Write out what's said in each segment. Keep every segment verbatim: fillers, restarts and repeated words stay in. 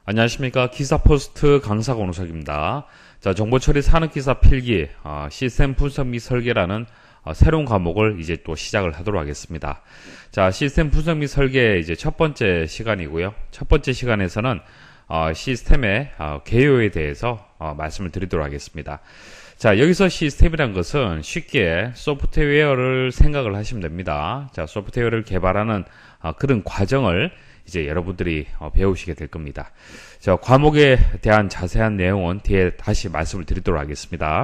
안녕하십니까. 기사포스트 강사 권우석입니다. 자, 정보처리 산업기사 필기 어, 시스템 분석 및 설계라는 어, 새로운 과목을 이제 또 시작을 하도록 하겠습니다. 자, 시스템 분석 및 설계 이제 첫 번째 시간이고요. 첫 번째 시간에서는 어, 시스템의 어, 개요에 대해서 어, 말씀을 드리도록 하겠습니다. 자, 여기서 시스템이란 것은 쉽게 소프트웨어를 생각을 하시면 됩니다. 자, 소프트웨어를 개발하는 어, 그런 과정을 이제 여러분들이 어, 배우시게 될 겁니다. 자, 과목에 대한 자세한 내용은 뒤에 다시 말씀을 드리도록 하겠습니다.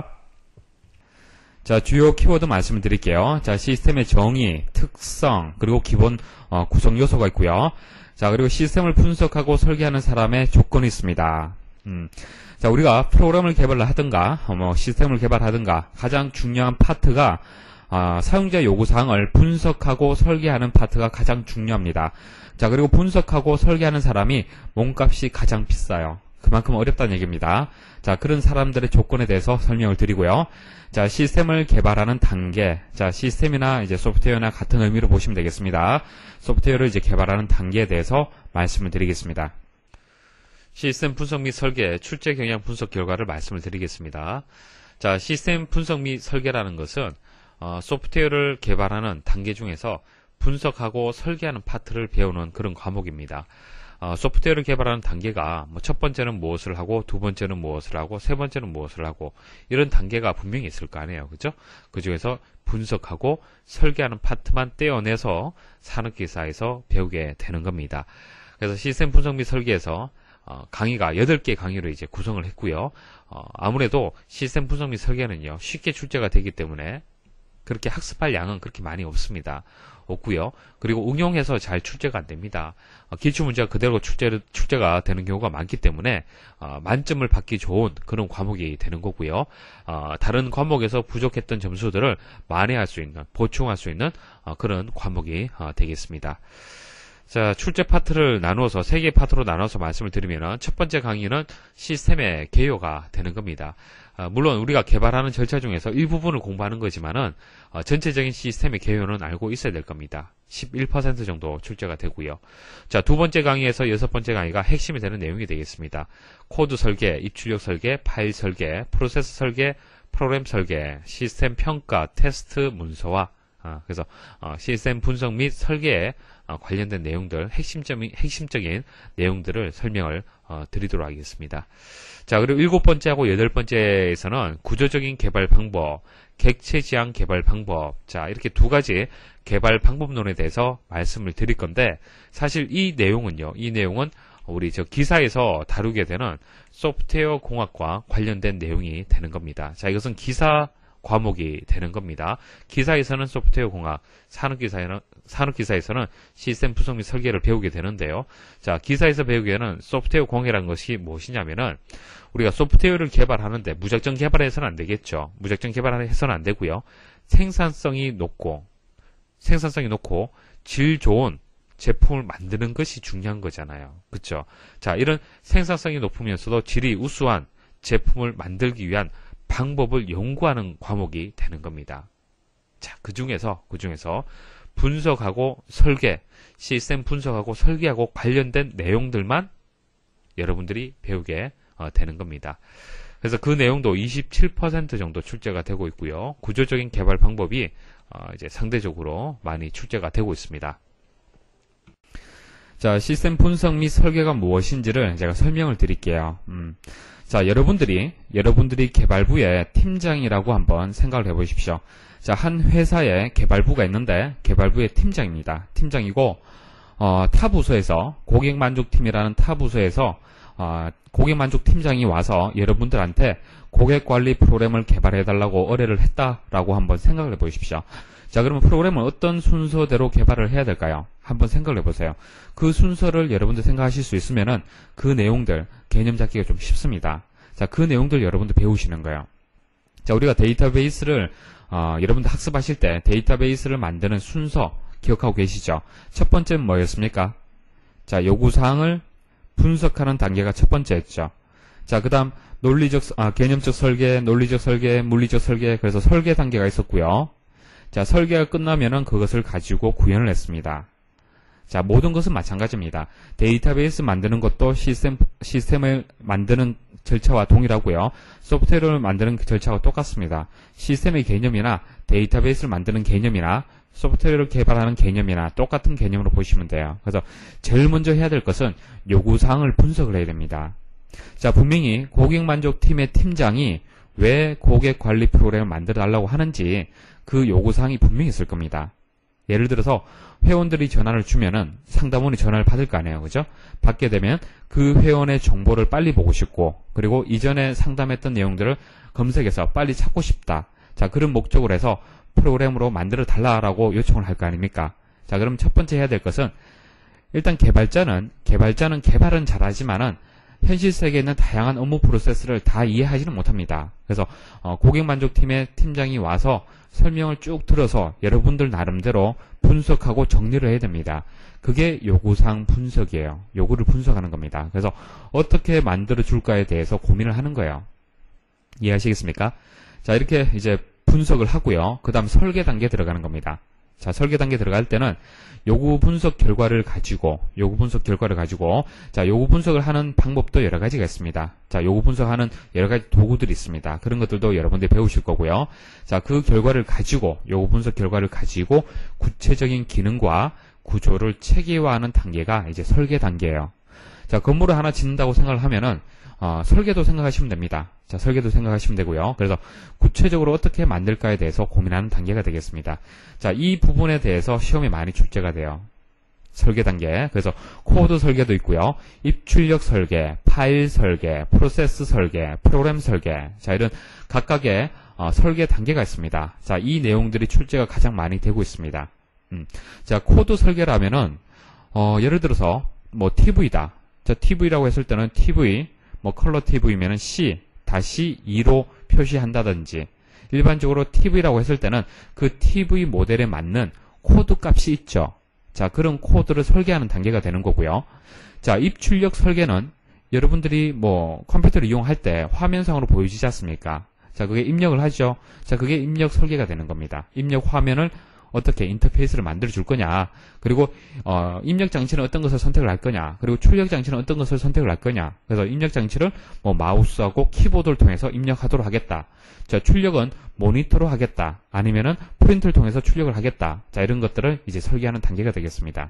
자, 주요 키워드 말씀을 드릴게요. 자, 시스템의 정의, 특성, 그리고 기본 어, 구성 요소가 있고요. 자, 그리고 시스템을 분석하고 설계하는 사람의 조건이 있습니다. 음. 자, 우리가 프로그램을 개발하든가 어, 뭐 시스템을 개발하든가 가장 중요한 파트가 어, 사용자 요구사항을 분석하고 설계하는 파트가 가장 중요합니다. 자, 그리고 분석하고 설계하는 사람이 몸값이 가장 비싸요. 그만큼 어렵다는 얘기입니다. 자, 그런 사람들의 조건에 대해서 설명을 드리고요. 자, 시스템을 개발하는 단계. 자, 시스템이나 이제 소프트웨어나 같은 의미로 보시면 되겠습니다. 소프트웨어를 이제 개발하는 단계에 대해서 말씀을 드리겠습니다. 시스템 분석 및 설계, 출제 경향 분석 결과를 말씀을 드리겠습니다. 자, 시스템 분석 및 설계라는 것은 어, 소프트웨어를 개발하는 단계 중에서 분석하고 설계하는 파트를 배우는 그런 과목입니다. 어, 소프트웨어를 개발하는 단계가 뭐 첫 번째는 무엇을 하고 두 번째는 무엇을 하고 세 번째는 무엇을 하고 이런 단계가 분명히 있을 거 아니에요. 그죠? 그 중에서 분석하고 설계하는 파트만 떼어내서 산업기사에서 배우게 되는 겁니다. 그래서 시스템 분석 및 설계에서 어, 강의가 여덟 개 강의로 이제 구성을 했고요. 어, 아무래도 시스템 분석 및 설계는요, 쉽게 출제가 되기 때문에 그렇게 학습할 양은 그렇게 많이 없습니다. 없고요. 그리고 응용해서 잘 출제가 안 됩니다. 어, 기출문제가 그대로 출제, 출제가 되는 경우가 많기 때문에 어, 만점을 받기 좋은 그런 과목이 되는 거고요. 어, 다른 과목에서 부족했던 점수들을 만회할 수 있는, 보충할 수 있는 어, 그런 과목이 어, 되겠습니다. 자, 출제 파트를 나누어서 세 개의 파트로 나눠서 말씀을 드리면 첫 번째 강의는 시스템의 개요가 되는 겁니다. 어, 물론 우리가 개발하는 절차 중에서 일부분을 공부하는 거지만은 어, 전체적인 시스템의 개요는 알고 있어야 될 겁니다. 십일 퍼센트 정도 출제가 되고요. 자, 두 번째 강의에서 여섯 번째 강의가 핵심이 되는 내용이 되겠습니다. 코드 설계, 입출력 설계, 파일 설계, 프로세스 설계, 프로그램 설계, 시스템 평가, 테스트 문서화 어, 그래서 어, 시스템 분석 및 설계에 어, 관련된 내용들, 핵심적인, 핵심적인 내용들을 설명을 어, 드리도록 하겠습니다. 자, 그리고 일곱 번째하고 여덟 번째에서는 구조적인 개발 방법, 객체 지향 개발 방법, 자, 이렇게 두 가지 개발 방법론에 대해서 말씀을 드릴 건데, 사실 이 내용은요, 이 내용은 우리 저 기사에서 다루게 되는 소프트웨어 공학과 관련된 내용이 되는 겁니다. 자, 이것은 기사 과목이 되는 겁니다. 기사에서는 소프트웨어 공학, 산업기사에는, 산업기사에서는 시스템 분석 및 설계를 배우게 되는데요. 자, 기사에서 배우기에는 소프트웨어 공학이라는 것이 무엇이냐면은, 우리가 소프트웨어를 개발하는데 무작정 개발해서는 안 되겠죠. 무작정 개발해서는 안 되고요. 생산성이 높고, 생산성이 높고, 질 좋은 제품을 만드는 것이 중요한 거잖아요. 그쵸? 자, 이런 생산성이 높으면서도 질이 우수한 제품을 만들기 위한 방법을 연구하는 과목이 되는 겁니다. 자, 그 중에서, 그 중에서 분석하고 설계, 시스템 분석하고 설계하고 관련된 내용들만 여러분들이 배우게 어, 되는 겁니다. 그래서 그 내용도 이십칠 퍼센트 정도 출제가 되고 있고요. 구조적인 개발 방법이 어, 이제 상대적으로 많이 출제가 되고 있습니다. 자, 시스템 분석 및 설계가 무엇인지를 제가 설명을 드릴게요. 음. 자, 여러분들이, 여러분들이 개발부의 팀장이라고 한번 생각을 해보십시오. 자, 한 회사에 개발부가 있는데, 개발부의 팀장입니다. 팀장이고, 어, 타 부서에서, 고객만족팀이라는 타 부서에서, 어, 고객만족팀장이 와서 여러분들한테 고객관리 프로그램을 개발해달라고 의뢰를 했다라고 한번 생각을 해보십시오. 자, 그러면 프로그램은 어떤 순서대로 개발을 해야 될까요? 한번 생각을 해보세요. 그 순서를 여러분들 생각하실 수 있으면은 그 내용들, 개념 잡기가 좀 쉽습니다. 자, 그 내용들 여러분들 배우시는 거예요. 자, 우리가 데이터베이스를, 어, 여러분들 학습하실 때 데이터베이스를 만드는 순서 기억하고 계시죠? 첫 번째는 뭐였습니까? 자, 요구사항을 분석하는 단계가 첫 번째였죠. 자, 그 다음, 논리적, 아, 개념적 설계, 논리적 설계, 물리적 설계, 그래서 설계 단계가 있었고요. 자, 설계가 끝나면은 그것을 가지고 구현을 했습니다. 자, 모든 것은 마찬가지입니다. 데이터베이스 만드는 것도 시스템, 시스템을 만드는 절차와 동일하고요. 소프트웨어를 만드는 절차와 똑같습니다. 시스템의 개념이나 데이터베이스를 만드는 개념이나 소프트웨어를 개발하는 개념이나 똑같은 개념으로 보시면 돼요. 그래서 제일 먼저 해야 될 것은 요구사항을 분석을 해야 됩니다. 자, 분명히 고객만족팀의 팀장이 왜 고객관리 프로그램을 만들어 달라고 하는지 그 요구사항이 분명히 있을 겁니다. 예를 들어서 회원들이 전화를 주면은 상담원이 전화를 받을 거 아니에요. 그죠? 받게 되면 그 회원의 정보를 빨리 보고 싶고, 그리고 이전에 상담했던 내용들을 검색해서 빨리 찾고 싶다. 자, 그런 목적으로 해서 프로그램으로 만들어 달라고 요청을 할 거 아닙니까? 자, 그럼 첫 번째 해야 될 것은, 일단 개발자는 개발자는 개발은 잘하지만은 현실 세계에 있는 다양한 업무 프로세스를 다 이해하지는 못합니다. 그래서 어, 고객만족팀의 팀장이 와서 설명을 쭉 들어서 여러분들 나름대로 분석하고 정리를 해야 됩니다. 그게 요구사항 분석이에요. 요구를 분석하는 겁니다. 그래서 어떻게 만들어 줄까에 대해서 고민을 하는 거예요. 이해하시겠습니까? 자, 이렇게 이제 분석을 하고요. 그 다음 설계 단계에 들어가는 겁니다. 자, 설계 단계 들어갈 때는 요구 분석 결과를 가지고, 요구 분석 결과를 가지고, 자, 요구 분석을 하는 방법도 여러 가지가 있습니다. 자, 요구 분석하는 여러 가지 도구들이 있습니다. 그런 것들도 여러분들이 배우실 거고요. 자, 그 결과를 가지고, 요구 분석 결과를 가지고 구체적인 기능과 구조를 체계화하는 단계가 이제 설계 단계예요. 자, 건물을 하나 짓는다고 생각을 하면은, 어, 설계도 생각하시면 됩니다. 자, 설계도 생각하시면 되고요. 그래서 구체적으로 어떻게 만들까에 대해서 고민하는 단계가 되겠습니다. 자, 이 부분에 대해서 시험에 많이 출제가 돼요. 설계 단계. 그래서 코드 설계도 있고요. 입출력 설계, 파일 설계, 프로세스 설계, 프로그램 설계. 자, 이런 각각의 어, 설계 단계가 있습니다. 자, 이 내용들이 출제가 가장 많이 되고 있습니다. 음. 자, 코드 설계라면은 어, 예를 들어서 뭐 티비다. 자, 티비라고 했을 때는 티비 뭐 컬러 티비면은 C 다시 이로 표시한다든지, 일반적으로 티비라고 했을 때는 그 티비 모델에 맞는 코드 값이 있죠. 자, 그런 코드를 설계하는 단계가 되는 거고요. 자, 입출력 설계는 여러분들이 뭐 컴퓨터를 이용할 때 화면상으로 보여지지 않습니까? 자, 그게 입력을 하죠. 자, 그게 입력 설계가 되는 겁니다. 입력 화면을 어떻게 인터페이스를 만들어 줄 거냐, 그리고 어, 입력 장치는 어떤 것을 선택을 할 거냐, 그리고 출력 장치는 어떤 것을 선택을 할 거냐. 그래서 입력 장치를 뭐 마우스하고 키보드를 통해서 입력하도록 하겠다. 자, 출력은 모니터로 하겠다. 아니면은 프린트를 통해서 출력을 하겠다. 자, 이런 것들을 이제 설계하는 단계가 되겠습니다.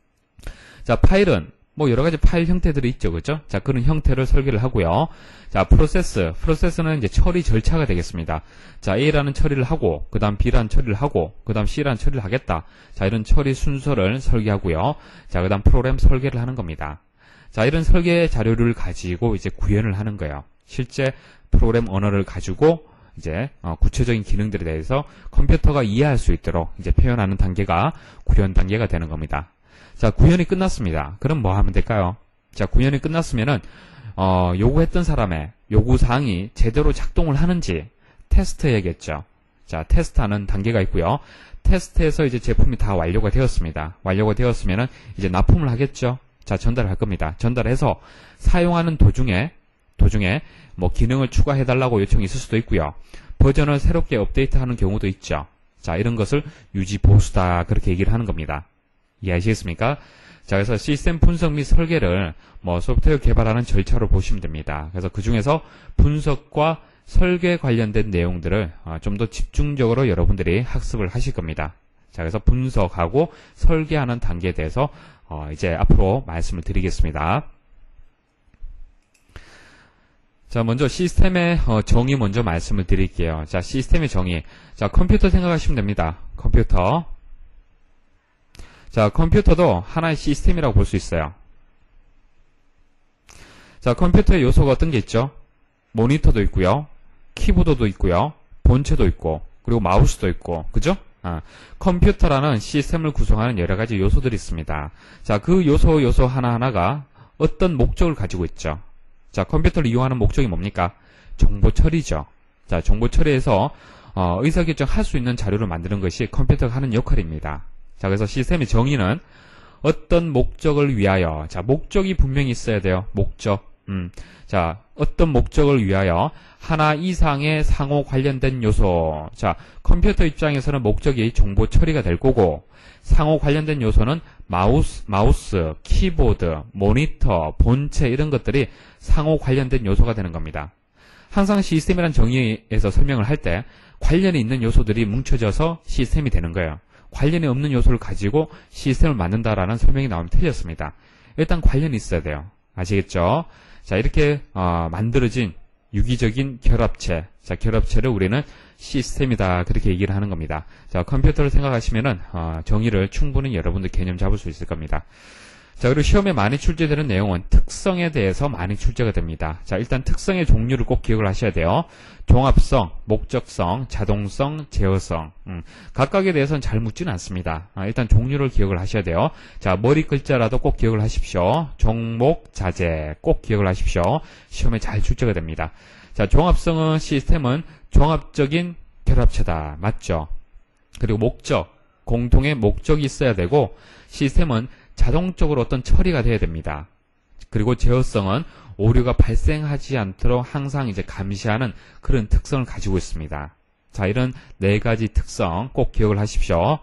자, 파일은 뭐 여러 가지 파일 형태들이 있죠. 그죠? 자, 그런 형태를 설계를 하고요. 자, 프로세스. 프로세스는 이제 처리 절차가 되겠습니다. 자, A라는 처리를 하고, 그 다음 B라는 처리를 하고, 그 다음 C라는 처리를 하겠다. 자, 이런 처리 순서를 설계하고요. 자, 그 다음 프로그램 설계를 하는 겁니다. 자, 이런 설계 자료를 가지고 이제 구현을 하는 거예요. 실제 프로그램 언어를 가지고 이제 어, 구체적인 기능들에 대해서 컴퓨터가 이해할 수 있도록 이제 표현하는 단계가 구현 단계가 되는 겁니다. 자, 구현이 끝났습니다. 그럼 뭐 하면 될까요? 자, 구현이 끝났으면은 어, 요구했던 사람의 요구사항이 제대로 작동을 하는지 테스트해야겠죠. 자, 테스트하는 단계가 있고요. 테스트해서 이제 제품이 다 완료가 되었습니다. 완료가 되었으면은 이제 납품을 하겠죠. 자, 전달을 할 겁니다. 전달해서 사용하는 도중에 도중에 뭐 기능을 추가해달라고 요청이 있을 수도 있고요. 버전을 새롭게 업데이트하는 경우도 있죠. 자, 이런 것을 유지 보수다, 그렇게 얘기를 하는 겁니다. 이해하시겠습니까? 자, 그래서 시스템 분석 및 설계를 뭐 소프트웨어 개발하는 절차로 보시면 됩니다. 그래서 그 중에서 분석과 설계 관련된 내용들을 어, 좀 더 집중적으로 여러분들이 학습을 하실 겁니다. 자, 그래서 분석하고 설계하는 단계에 대해서 어, 이제 앞으로 말씀을 드리겠습니다. 자, 먼저 시스템의 어, 정의 먼저 말씀을 드릴게요. 자, 시스템의 정의. 자, 컴퓨터 생각하시면 됩니다. 컴퓨터. 자, 컴퓨터도 하나의 시스템이라고 볼 수 있어요. 자, 컴퓨터의 요소가 어떤 게 있죠? 모니터도 있고요. 키보드도 있고요. 본체도 있고, 그리고 마우스도 있고, 그죠? 아, 컴퓨터라는 시스템을 구성하는 여러 가지 요소들이 있습니다. 자, 그 요소 요소 하나하나가 어떤 목적을 가지고 있죠. 자, 컴퓨터를 이용하는 목적이 뭡니까? 정보 처리죠. 자, 정보 처리에서 어, 의사결정 할 수 있는 자료를 만드는 것이 컴퓨터가 하는 역할입니다. 자, 그래서 시스템의 정의는 어떤 목적을 위하여, 자, 목적이 분명히 있어야 돼요. 목적. 음, 자, 어떤 목적을 위하여 하나 이상의 상호 관련된 요소. 자, 컴퓨터 입장에서는 목적이 정보 처리가 될 거고, 상호 관련된 요소는 마우스, 마우스, 키보드, 모니터, 본체 이런 것들이 상호 관련된 요소가 되는 겁니다. 항상 시스템이란 정의에서 설명을 할 때 관련이 있는 요소들이 뭉쳐져서 시스템이 되는 거예요. 관련이 없는 요소를 가지고 시스템을 만든다라는 설명이 나오면 틀렸습니다. 일단 관련이 있어야 돼요. 아시겠죠? 자, 이렇게 어, 만들어진 유기적인 결합체. 자, 결합체를 우리는 시스템이다. 그렇게 얘기를 하는 겁니다. 자, 컴퓨터를 생각하시면은 어, 정의를 충분히 여러분들 개념 잡을 수 있을 겁니다. 자, 그리고 시험에 많이 출제되는 내용은 특성에 대해서 많이 출제가 됩니다. 자, 일단 특성의 종류를 꼭 기억을 하셔야 돼요. 종합성, 목적성, 자동성, 제어성. 음, 각각에 대해서는 잘 묻지는 않습니다. 아, 일단 종류를 기억을 하셔야 돼요. 자, 머리 글자라도 꼭 기억을 하십시오. 종목, 자재 꼭 기억을 하십시오. 시험에 잘 출제가 됩니다. 자, 종합성은 시스템은 종합적인 결합체다. 맞죠? 그리고 목적, 공통의 목적이 있어야 되고, 시스템은 자동적으로 어떤 처리가 돼야 됩니다. 그리고 제어성은 오류가 발생하지 않도록 항상 이제 감시하는 그런 특성을 가지고 있습니다. 자, 이런 네 가지 특성 꼭 기억을 하십시오.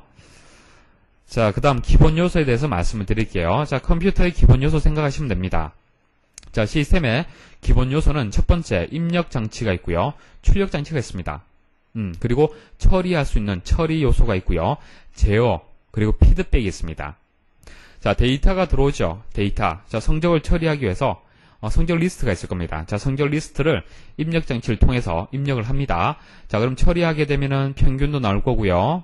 자, 그 다음 기본 요소에 대해서 말씀을 드릴게요. 자, 컴퓨터의 기본 요소 생각하시면 됩니다. 자, 시스템의 기본 요소는 첫 번째 입력 장치가 있고요. 출력 장치가 있습니다. 음, 그리고 처리할 수 있는 처리 요소가 있고요. 제어, 그리고 피드백이 있습니다. 자, 데이터가 들어오죠. 데이터. 자, 성적을 처리하기 위해서 어, 성적 리스트가 있을 겁니다. 자, 성적 리스트를 입력 장치를 통해서 입력을 합니다. 자, 그럼 처리하게 되면은 평균도 나올 거고요.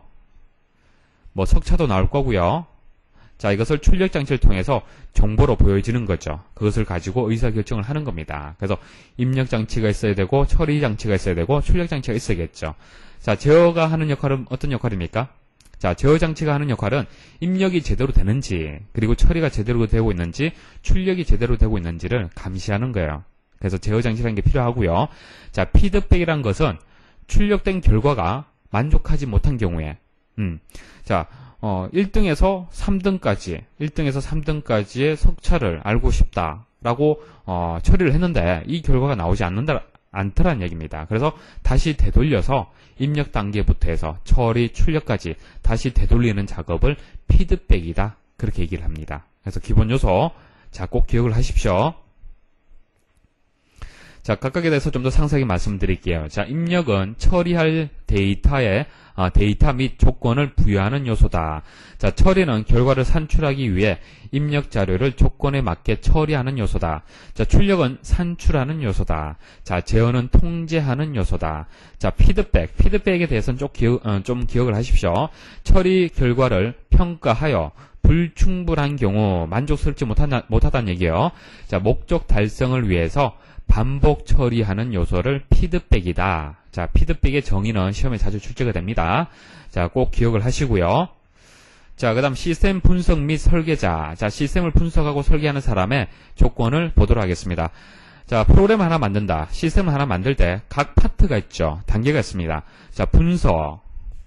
뭐 석차도 나올 거고요. 자, 이것을 출력 장치를 통해서 정보로 보여지는 거죠. 그것을 가지고 의사결정을 하는 겁니다. 그래서 입력 장치가 있어야 되고 처리 장치가 있어야 되고 출력 장치가 있어야겠죠. 자, 제어가 하는 역할은 어떤 역할입니까? 자, 제어 장치가 하는 역할은 입력이 제대로 되는지, 그리고 처리가 제대로 되고 있는지, 출력이 제대로 되고 있는지를 감시하는 거예요. 그래서 제어 장치라는 게 필요하고요. 자, 피드백이란 것은 출력된 결과가 만족하지 못한 경우에, 음, 자, 어, 일 등에서 삼 등까지, 일 등에서 삼 등까지의 석차를 알고 싶다라고 어, 처리를 했는데 이 결과가 나오지 않는다, 않더라는 얘기입니다. 그래서 다시 되돌려서 입력 단계부터 해서 처리, 출력까지 다시 되돌리는 작업을 피드백이다. 그렇게 얘기를 합니다. 그래서 기본 요소, 자, 꼭 기억을 하십시오. 자, 각각에 대해서 좀 더 상세하게 말씀드릴게요. 자, 입력은 처리할 데이터에 아, 데이터 및 조건을 부여하는 요소다. 자, 처리는 결과를 산출하기 위해 입력 자료를 조건에 맞게 처리하는 요소다. 자, 출력은 산출하는 요소다. 자, 제어는 통제하는 요소다. 자, 피드백. 피드백에 대해서는 좀, 기억, 어, 좀 기억을 하십시오. 처리 결과를 평가하여 불충분한 경우 만족스럽지 못하다, 못하다는 얘기예요. 자, 목적 달성을 위해서 반복 처리하는 요소를 피드백이다. 자, 피드백의 정의는 시험에 자주 출제가 됩니다. 자, 꼭 기억을 하시고요. 자, 그 다음 시스템 분석 및 설계자. 자, 시스템을 분석하고 설계하는 사람의 조건을 보도록 하겠습니다. 자, 프로그램 하나 만든다. 시스템을 하나 만들 때 각 파트가 있죠. 단계가 있습니다. 자, 분석,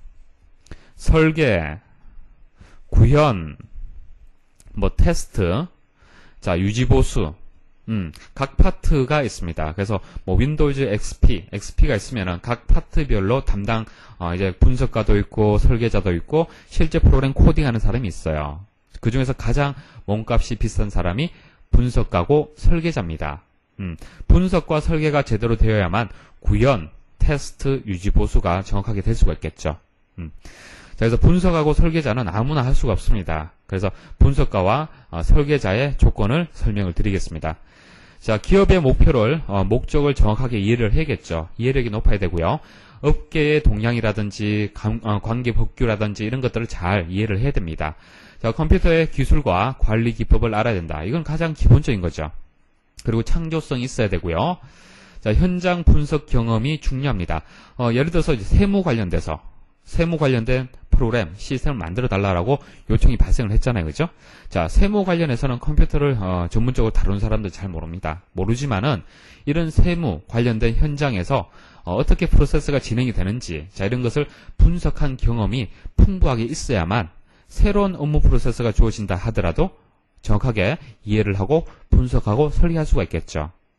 설계, 구현, 뭐 테스트, 자, 유지보수, 음, 각 파트가 있습니다. 그래서 뭐 윈도우즈 엑스피, 엑스피가 있으면은 각 파트별로 담당 어, 이제 분석가도 있고 설계자도 있고 실제 프로그램 코딩하는 사람이 있어요. 그 중에서 가장 몸값이 비싼 사람이 분석가고 설계자입니다. 음, 분석과 설계가 제대로 되어야만 구현, 테스트, 유지 보수가 정확하게 될 수가 있겠죠. 음. 자, 그래서 분석하고 설계자는 아무나 할 수가 없습니다. 그래서 분석가와 어, 설계자의 조건을 설명을 드리겠습니다. 자, 기업의 목표를, 어, 목적을 정확하게 이해를 해야겠죠. 이해력이 높아야 되고요. 업계의 동향이라든지 관, 어, 관계 법규라든지 이런 것들을 잘 이해를 해야 됩니다. 자, 컴퓨터의 기술과 관리 기법을 알아야 된다. 이건 가장 기본적인 거죠. 그리고 창조성이 있어야 되고요. 자, 현장 분석 경험이 중요합니다. 어, 예를 들어서 이제 세무 관련돼서 세무 관련된 프로그램, 시스템을 만들어 달라고 요청이 발생을 했잖아요. 그죠? 자, 세무 관련해서는 컴퓨터를 어, 전문적으로 다루는 사람들 잘 모릅니다. 모르지만은 이런 세무 관련된 현장에서 어, 어떻게 프로세스가 진행이 되는지, 자, 이런 것을 분석한 경험이 풍부하게 있어야만 새로운 업무 프로세스가 주어진다 하더라도 정확하게 이해를 하고 분석하고 설계할 수가 있겠죠.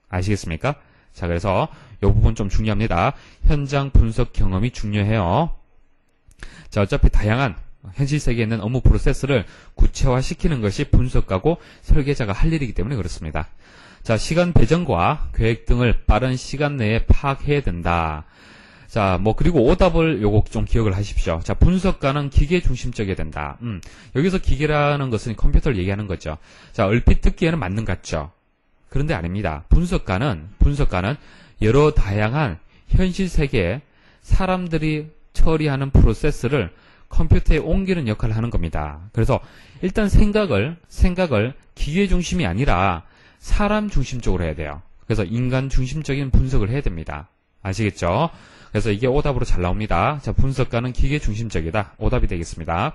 아시겠습니까? 자, 그래서 이 부분 좀 중요합니다. 현장 분석 경험이 중요해요. 자, 어차피 다양한 현실 세계에 있는 업무 프로세스를 구체화시키는 것이 분석가고 설계자가 할 일이기 때문에 그렇습니다. 자, 시간 배정과 계획 등을 빠른 시간 내에 파악해야 된다. 자, 뭐 그리고 오답을 요거 좀 기억을 하십시오. 자, 분석가는 기계 중심적이어야 된다. 음, 여기서 기계라는 것은 컴퓨터를 얘기하는 거죠. 자, 얼핏 듣기에는 맞는 것 같죠. 그런데 아닙니다. 분석가는 분석가는 여러 다양한 현실 세계에 사람들이 처리하는 프로세스를 컴퓨터에 옮기는 역할을 하는 겁니다. 그래서 일단 생각을 생각을 기계 중심이 아니라 사람 중심적으로 해야 돼요. 그래서 인간 중심적인 분석을 해야 됩니다. 아시겠죠? 그래서 이게 오답으로 잘 나옵니다. 자, 분석가는 기계 중심적이다. 오답이 되겠습니다.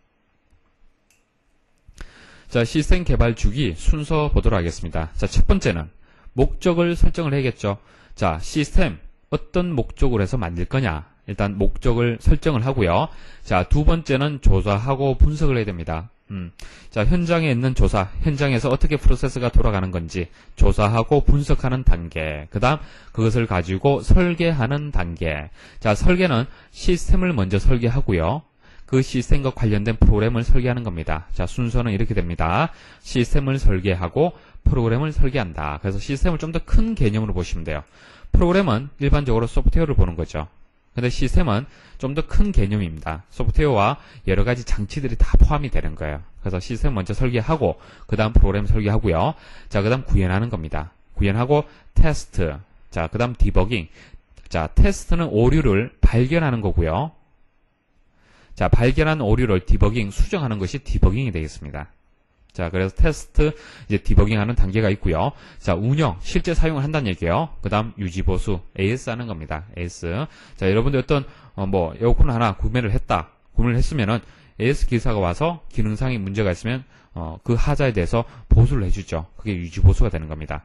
자, 시스템 개발 주기 순서 보도록 하겠습니다. 자, 첫 번째는 목적을 설정을 해야겠죠. 자, 시스템 어떤 목적으로 해서 만들 거냐. 일단 목적을 설정을 하고요. 자, 두 번째는 조사하고 분석을 해야 됩니다. 음, 자, 현장에 있는 조사, 현장에서 어떻게 프로세스가 돌아가는 건지 조사하고 분석하는 단계. 그 다음 그것을 가지고 설계하는 단계. 자, 설계는 시스템을 먼저 설계하고요. 그 시스템과 관련된 프로그램을 설계하는 겁니다. 자, 순서는 이렇게 됩니다. 시스템을 설계하고 프로그램을 설계한다. 그래서 시스템을 좀 더 큰 개념으로 보시면 돼요. 프로그램은 일반적으로 소프트웨어를 보는 거죠. 근데 시스템은 좀 더 큰 개념입니다. 소프트웨어와 여러 가지 장치들이 다 포함이 되는 거예요. 그래서 시스템 먼저 설계하고 그 다음 프로그램 설계하고요. 자, 그 다음 구현하는 겁니다. 구현하고 테스트. 자, 그 다음 디버깅. 자, 테스트는 오류를 발견하는 거고요. 자, 발견한 오류를 디버깅, 수정하는 것이 디버깅이 되겠습니다. 자, 그래서 테스트, 이제 디버깅하는 단계가 있고요. 자, 운영, 실제 사용을 한다는 얘기예요. 그 다음 유지보수, 에이에스 하는 겁니다. 에이에스. 자, 여러분들 어떤 어, 뭐 에어컨 하나 구매를 했다. 구매를 했으면은 에이에스 기사가 와서 기능상의 문제가 있으면 어, 그 하자에 대해서 보수를 해주죠. 그게 유지보수가 되는 겁니다.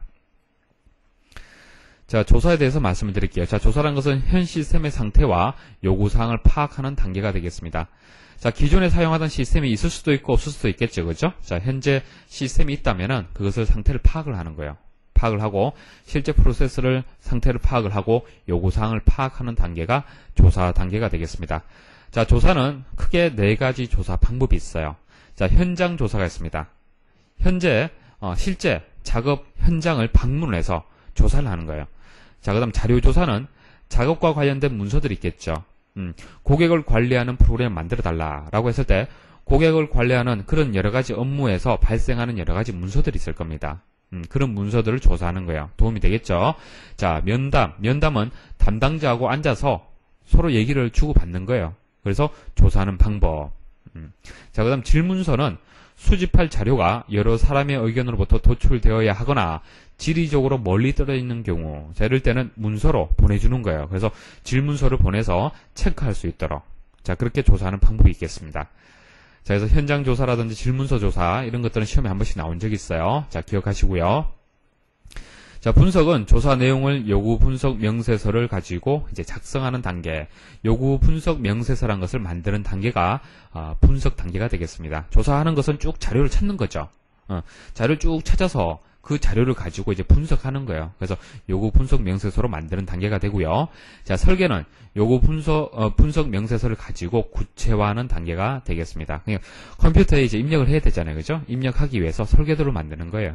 자, 조사에 대해서 말씀을 드릴게요. 자, 조사라는 것은 현 시스템의 상태와 요구사항을 파악하는 단계가 되겠습니다. 자, 기존에 사용하던 시스템이 있을 수도 있고 없을 수도 있겠죠. 그죠? 자, 현재 시스템이 있다면은 그것을 상태를 파악을 하는 거예요. 파악을 하고 실제 프로세스를 상태를 파악을 하고 요구사항을 파악하는 단계가 조사 단계가 되겠습니다. 자, 조사는 크게 네 가지 조사 방법이 있어요. 자, 현장 조사가 있습니다. 현재 어, 실제 작업 현장을 방문을 해서 조사를 하는 거예요. 자, 그 다음 자료조사는 작업과 관련된 문서들이 있겠죠. 음, 고객을 관리하는 프로그램을 만들어 달라라고 했을 때 고객을 관리하는 그런 여러 가지 업무에서 발생하는 여러 가지 문서들이 있을 겁니다. 음, 그런 문서들을 조사하는 거예요. 도움이 되겠죠. 자, 면담. 면담은 담당자하고 앉아서 서로 얘기를 주고받는 거예요. 그래서 조사하는 방법. 음. 자, 그 다음 질문서는 수집할 자료가 여러 사람의 의견으로부터 도출되어야 하거나 지리적으로 멀리 떨어져 있는 경우, 자, 이럴 때는 문서로 보내주는 거예요. 그래서 질문서를 보내서 체크할 수 있도록. 자, 그렇게 조사하는 방법이 있겠습니다. 자, 그래서 현장 조사라든지 질문서 조사, 이런 것들은 시험에 한 번씩 나온 적이 있어요. 자, 기억하시고요. 자, 분석은 조사 내용을 요구 분석 명세서를 가지고 이제 작성하는 단계, 요구 분석 명세서란 것을 만드는 단계가 어, 분석 단계가 되겠습니다. 조사하는 것은 쭉 자료를 찾는 거죠. 어, 자료를 쭉 찾아서 그 자료를 가지고 이제 분석하는 거예요. 그래서 요구 분석 명세서로 만드는 단계가 되고요. 자, 설계는 요구 분석 어, 분석 명세서를 가지고 구체화하는 단계가 되겠습니다. 그러니까 컴퓨터에 이제 입력을 해야 되잖아요, 그죠? 입력하기 위해서 설계도를 만드는 거예요.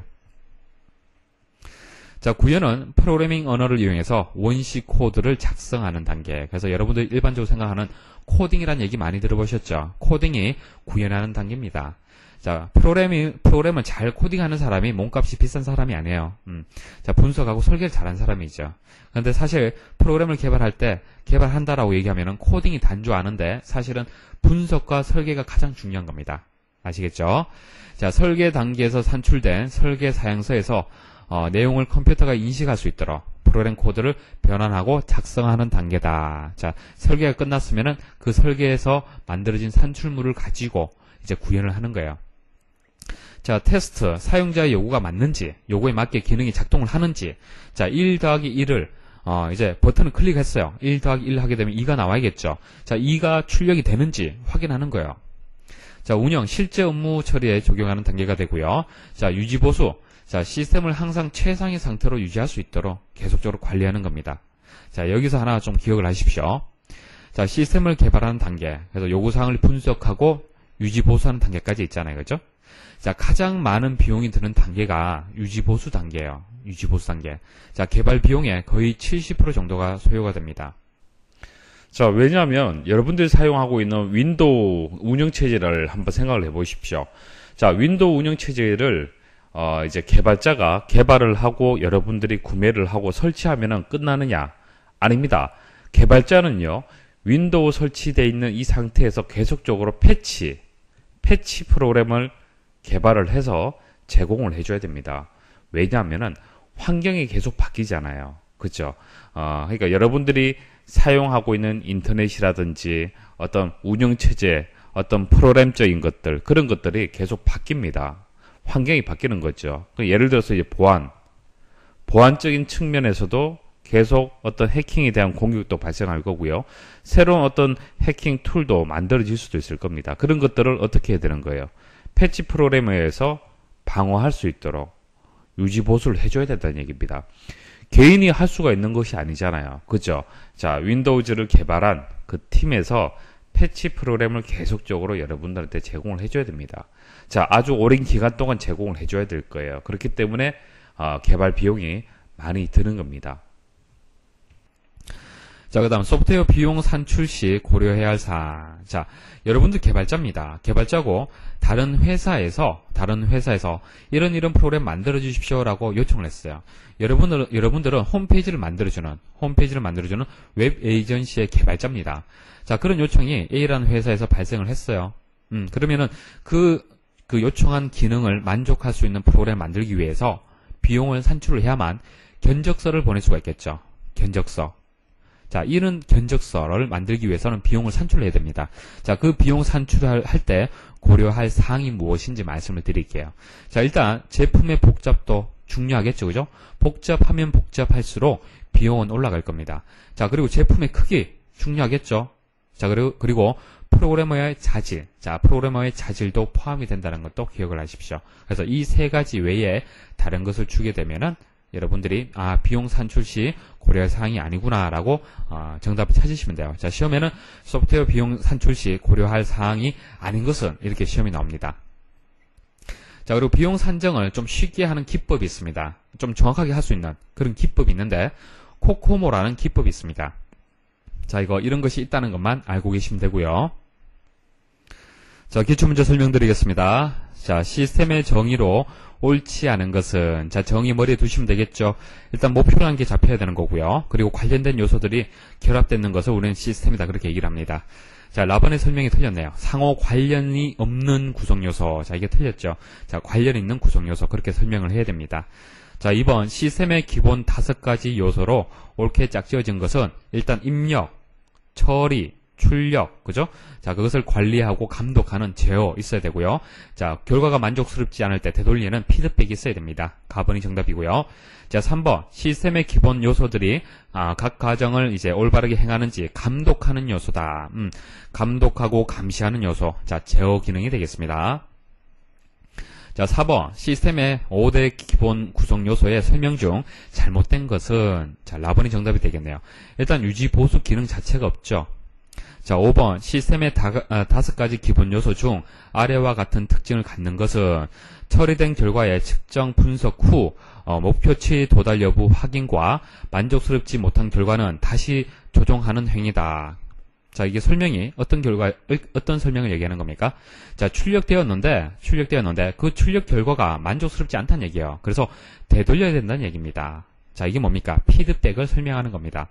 자, 구현은 프로그래밍 언어를 이용해서 원시 코드를 작성하는 단계. 그래서 여러분들 일반적으로 생각하는 코딩이라는 얘기 많이 들어보셨죠? 코딩이 구현하는 단계입니다. 자, 프로그래밍, 프로그램을 잘 코딩하는 사람이 몸값이 비싼 사람이 아니에요. 음. 자, 분석하고 설계를 잘하는 사람이죠. 그런데 사실 프로그램을 개발할 때 개발한다라고 얘기하면은 코딩이 단조하는데 사실은 분석과 설계가 가장 중요한 겁니다. 아시겠죠? 자, 설계 단계에서 산출된 설계 사양서에서 어, 내용을 컴퓨터가 인식할 수 있도록 프로그램 코드를 변환하고 작성하는 단계다. 자, 설계가 끝났으면은 그 설계에서 만들어진 산출물을 가지고 이제 구현을 하는 거예요. 자, 테스트, 사용자의 요구가 맞는지, 요구에 맞게 기능이 작동을 하는지. 자, 일 더하기 일을 어, 이제 버튼을 클릭했어요. 일 더하기 일 하게 되면 이가 나와야겠죠. 자, 이가 출력이 되는지 확인하는 거예요. 자, 운영, 실제 업무 처리에 적용하는 단계가 되고요. 자, 유지보수, 자, 시스템을 항상 최상의 상태로 유지할 수 있도록 계속적으로 관리하는 겁니다. 자, 여기서 하나 좀 기억을 하십시오. 자, 시스템을 개발하는 단계, 그래서 요구사항을 분석하고 유지 보수하는 단계까지 있잖아요. 그죠? 자, 가장 많은 비용이 드는 단계가 유지 보수 단계예요. 유지 보수 단계. 자, 개발 비용의 거의 칠십 퍼센트 정도가 소요가 됩니다. 자, 왜냐하면 여러분들이 사용하고 있는 윈도우 운영체제를 한번 생각을 해보십시오. 자, 윈도우 운영체제를 어, 이제 개발자가 개발을 하고 여러분들이 구매를 하고 설치하면 끝나느냐? 아닙니다. 개발자는요, 윈도우 설치되어 있는 이 상태에서 계속적으로 패치, 패치 프로그램을 개발을 해서 제공을 해줘야 됩니다. 왜냐하면은 환경이 계속 바뀌잖아요. 그죠? 어, 그러니까 여러분들이 사용하고 있는 인터넷이라든지 어떤 운영체제, 어떤 프로그램적인 것들, 그런 것들이 계속 바뀝니다. 환경이 바뀌는 거죠. 예를 들어서 이제 보안, 보안적인 측면에서도 계속 어떤 해킹에 대한 공격도 발생할 거고요. 새로운 어떤 해킹 툴도 만들어질 수도 있을 겁니다. 그런 것들을 어떻게 해야 되는 거예요? 패치 프로그램에 의해서 방어할 수 있도록 유지 보수를 해줘야 된다는 얘기입니다. 개인이 할 수가 있는 것이 아니잖아요. 그죠? 자, 윈도우즈를 개발한 그 팀에서 패치 프로그램을 계속적으로 여러분들한테 제공을 해줘야 됩니다. 자, 아주 오랜 기간 동안 제공을 해줘야 될 거예요. 그렇기 때문에 어, 개발 비용이 많이 드는 겁니다. 자, 그 다음 소프트웨어 비용 산출 시 고려해야 할 사항. 자, 여러분들 개발자입니다. 개발자고 다른 회사에서 다른 회사에서 이런 이런 프로그램 만들어 주십시오라고 요청을 했어요. 여러분들 여러분들은 홈페이지를 만들어주는 홈페이지를 만들어주는 웹 에이전시의 개발자입니다. 자, 그런 요청이 A라는 회사에서 발생을 했어요. 음, 그러면은 그, 그 요청한 기능을 만족할 수 있는 프로그램 만들기 위해서 비용을 산출을 해야만 견적서를 보낼 수가 있겠죠. 견적서. 자, 이런 견적서를 만들기 위해서는 비용을 산출해야 됩니다. 자, 그 비용 산출할 때 고려할 사항이 무엇인지 말씀을 드릴게요. 자, 일단 제품의 복잡도 중요하겠죠, 그죠? 복잡하면 복잡할수록 비용은 올라갈 겁니다. 자, 그리고 제품의 크기 중요하겠죠? 자, 그리고, 그리고 프로그래머의 자질. 자, 프로그래머의 자질도 포함이 된다는 것도 기억을 하십시오. 그래서 이 세 가지 외에 다른 것을 주게 되면은 여러분들이 아, 비용 산출 시 고려할 사항이 아니구나라고 어, 정답을 찾으시면 돼요. 자, 시험에는 소프트웨어 비용 산출 시 고려할 사항이 아닌 것은 이렇게 시험이 나옵니다. 자, 그리고 비용 산정을 좀 쉽게 하는 기법이 있습니다. 좀 정확하게 할 수 있는 그런 기법이 있는데 코코모라는 기법이 있습니다. 자, 이거 이런 것이 있다는 것만 알고 계시면 되고요. 자, 기출문제 설명드리겠습니다. 자, 시스템의 정의로 옳지 않은 것은, 자, 정의 머리에 두시면 되겠죠. 일단 목표라는 게 잡혀야 되는 거고요. 그리고 관련된 요소들이 결합되는 것을 우리는 시스템이다, 그렇게 얘기를 합니다. 자, 라번의 설명이 틀렸네요. 상호 관련이 없는 구성요소. 자, 이게 틀렸죠. 자, 관련 있는 구성요소, 그렇게 설명을 해야 됩니다. 자, 이 번 시스템의 기본 다섯 가지 요소로 옳게 짝지어진 것은 일단 입력, 처리, 출력, 그죠? 자, 그것을 관리하고 감독하는 제어 있어야 되고요. 자, 결과가 만족스럽지 않을 때 되돌리는 피드백이 있어야 됩니다. 가번이 정답이고요. 자, 삼 번 시스템의 기본 요소들이 아, 각 과정을 이제 올바르게 행하는지 감독하는 요소다. 음, 감독하고 감시하는 요소. 자, 제어 기능이 되겠습니다. 자, 사 번 시스템의 오 대 기본 구성 요소의 설명 중 잘못된 것은, 자, 라번이 정답이 되겠네요. 일단 유지 보수 기능 자체가 없죠. 자, 오 번 시스템의 다, 아, 다섯 가지 기본 요소 중 아래와 같은 특징을 갖는 것은 처리된 결과의 측정 분석 후 어, 목표치 도달 여부 확인과 만족스럽지 못한 결과는 다시 조정하는 행위다. 자, 이게 설명이 어떤 결과, 어떤 설명을 얘기하는 겁니까? 자, 출력되었는데, 출력되었는데, 그 출력 결과가 만족스럽지 않다는 얘기예요. 그래서 되돌려야 된다는 얘기입니다. 자, 이게 뭡니까? 피드백을 설명하는 겁니다.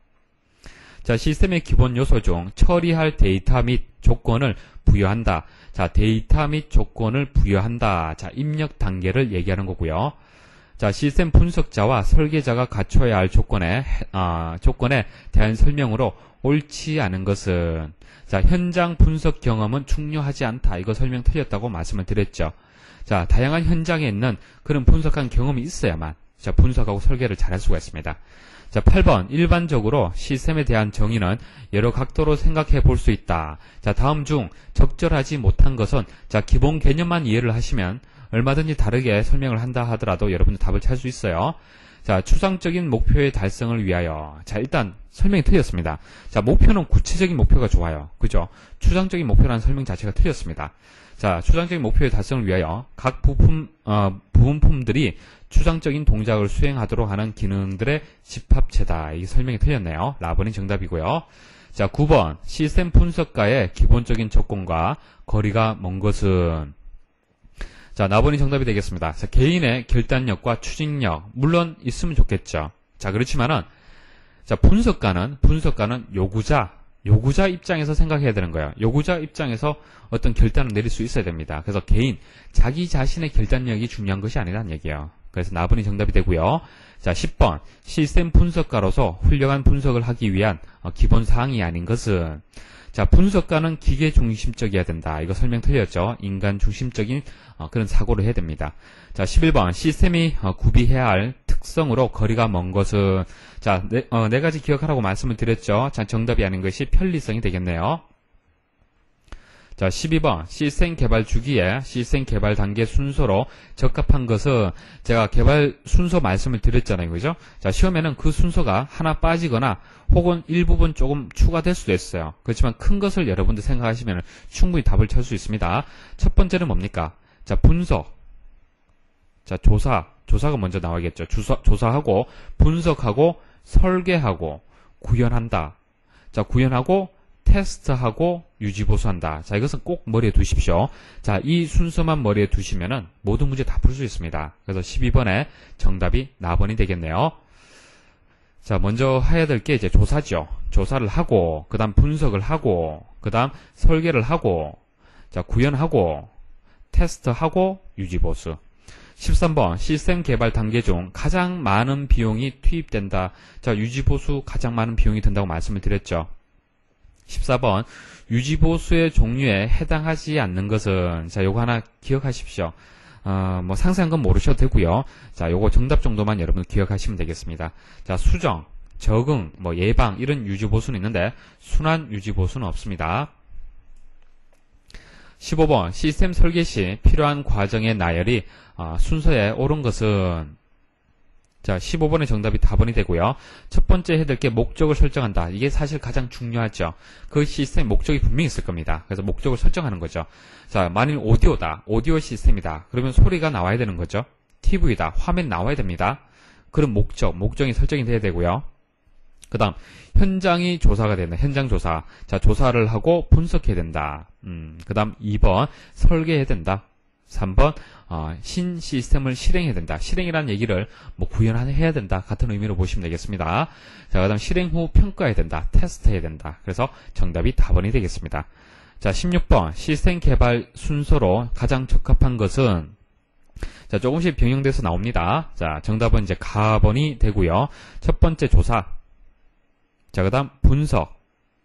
자, 시스템의 기본 요소 중 처리할 데이터 및 조건을 부여한다. 자, 데이터 및 조건을 부여한다. 자, 입력 단계를 얘기하는 거고요. 자, 시스템 분석자와 설계자가 갖춰야 할 조건에, 아, 조건에 대한 설명으로 옳지 않은 것은, 자, 현장 분석 경험은 중요하지 않다. 이거 설명 틀렸다고 말씀을 드렸죠. 자, 다양한 현장에 있는 그런 분석한 경험이 있어야만, 자, 분석하고 설계를 잘할 수가 있습니다. 자, 팔 번 일반적으로 시스템에 대한 정의는 여러 각도로 생각해 볼 수 있다. 자, 다음 중 적절하지 못한 것은, 자, 기본 개념만 이해를 하시면 얼마든지 다르게 설명을 한다 하더라도 여러분들 답을 찾을 수 있어요. 자, 추상적인 목표의 달성을 위하여. 자, 일단 설명이 틀렸습니다. 자, 목표는 구체적인 목표가 좋아요. 그죠? 추상적인 목표라는 설명 자체가 틀렸습니다. 자, 추상적인 목표의 달성을 위하여 각 부품, 어, 부분품들이 추상적인 동작을 수행하도록 하는 기능들의 집합체다. 이 설명이 틀렸네요. 라번이 정답이고요. 자, 구 번 시스템 분석가의 기본적인 조건과 거리가 먼 것은. 자, 나번이 정답이 되겠습니다. 자, 개인의 결단력과 추진력 물론 있으면 좋겠죠. 자, 그렇지만은 자, 분석가는 분석가는 요구자 요구자 입장에서 생각해야 되는 거예요. 요구자 입장에서 어떤 결단을 내릴 수 있어야 됩니다. 그래서 개인 자기 자신의 결단력이 중요한 것이 아니라는 얘기예요. 그래서 나번이 정답이 되고요. 자, 십 번 시스템 분석가로서 훌륭한 분석을 하기 위한 어, 기본 사항이 아닌 것은. 자, 분석가는 기계 중심적이어야 된다. 이거 설명 틀렸죠? 인간 중심적인 어, 그런 사고를 해야 됩니다. 자, 십일 번 시스템이 어, 구비해야 할 특성으로 거리가 먼 것은. 자, 네, 어, 네 가지 기억하라고 말씀을 드렸죠? 자, 정답이 아닌 것이 편리성이 되겠네요. 자, 십이 번 시스템 개발 주기에 시스템 개발 단계 순서로 적합한 것은. 제가 개발 순서 말씀을 드렸잖아요. 그죠? 자, 시험에는 그 순서가 하나 빠지거나 혹은 일부분 조금 추가될 수도 있어요. 그렇지만 큰 것을 여러분들 생각하시면 충분히 답을 찾을 수 있습니다. 첫 번째는 뭡니까? 자, 분석. 자, 조사. 조사가 먼저 나와야겠죠. 조사, 조사하고 분석하고 설계하고 구현한다. 자, 구현하고 테스트하고 유지보수한다. 자, 이것은 꼭 머리에 두십시오. 자, 이 순서만 머리에 두시면은 모든 문제 다 풀 수 있습니다. 그래서 십이 번에 정답이 나번이 되겠네요. 자, 먼저 해야 될 게 이제 조사죠. 조사를 하고, 그 다음 분석을 하고, 그 다음 설계를 하고, 자, 구현하고, 테스트하고, 유지보수. 십삼 번 시스템 개발 단계 중 가장 많은 비용이 투입된다. 자, 유지보수 가장 많은 비용이 든다고 말씀을 드렸죠. 십사 번 유지보수의 종류에 해당하지 않는 것은. 자, 요거 하나 기억하십시오. 어, 뭐 상세한 건 모르셔도 되고요. 자, 요거 정답 정도만 여러분 기억하시면 되겠습니다. 자, 수정, 적응, 뭐 예방 이런 유지보수는 있는데 순환 유지보수는 없습니다. 십오 번 시스템 설계 시 필요한 과정의 나열이 어, 순서에 옳은 것은. 자, 십오 번의 정답이 다번이 되고요. 첫 번째 해야 될 게 목적을 설정한다. 이게 사실 가장 중요하죠. 그 시스템 목적이 분명히 있을 겁니다. 그래서 목적을 설정하는 거죠. 자, 만일 오디오다. 오디오 시스템이다. 그러면 소리가 나와야 되는 거죠. 티비다. 화면 나와야 됩니다. 그런 목적, 목적이 설정이 돼야 되고요. 그 다음 현장이 조사가 된다. 현장 조사. 자, 조사를 하고 분석해야 된다. 음, 그 다음 이 번 설계해야 된다. 삼 번 어, 신 시스템을 실행해야 된다. 실행이라는 얘기를 뭐 구현해야 된다. 같은 의미로 보시면 되겠습니다. 자, 그 다음 실행 후 평가해야 된다. 테스트해야 된다. 그래서 정답이 다번이 되겠습니다. 자, 십육 번 시스템 개발 순서로 가장 적합한 것은. 자, 조금씩 변형돼서 나옵니다. 자, 정답은 이제 가번이 되고요. 첫 번째 조사. 자, 그 다음 분석.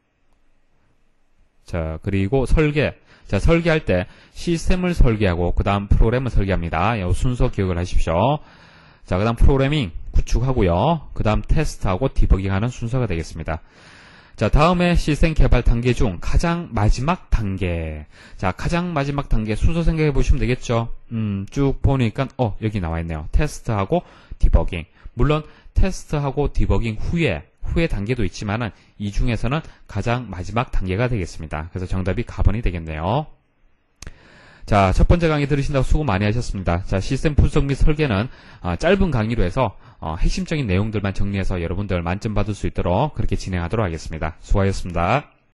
자, 그리고 설계. 자, 설계할 때 시스템을 설계하고 그 다음 프로그램을 설계합니다. 이 순서 기억을 하십시오. 자, 그 다음 프로그래밍 구축하고요. 그 다음 테스트하고 디버깅하는 순서가 되겠습니다. 자, 다음에 시스템 개발 단계 중 가장 마지막 단계. 자, 가장 마지막 단계 순서 생각해 보시면 되겠죠. 음, 쭉 보니까 어, 여기 나와 있네요. 테스트하고 디버깅. 물론 테스트하고 디버깅 후에 후의 단계도 있지만은 이 중에서는 가장 마지막 단계가 되겠습니다. 그래서 정답이 가번이 되겠네요. 자, 첫 번째 강의 들으신다고 수고 많이 하셨습니다. 자, 시스템 분석 및 설계는 어, 짧은 강의로 해서 어, 핵심적인 내용들만 정리해서 여러분들 만점 받을 수 있도록 그렇게 진행하도록 하겠습니다. 수고하셨습니다.